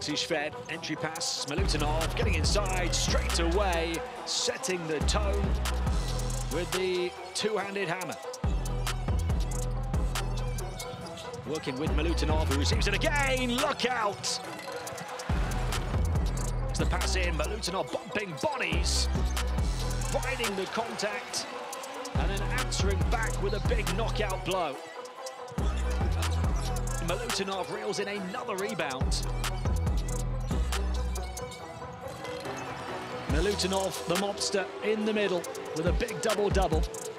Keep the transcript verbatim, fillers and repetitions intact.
Scottish-fed entry pass. Milutinov getting inside straight away, setting the tone with the two-handed hammer. Working with Milutinov, who receives it again. Look out! It's the pass in. Milutinov bumping bodies, fighting the contact, and then answering back with a big knockout blow. Milutinov reels in another rebound. Milutinov, the mobster, in the middle with a big double-double.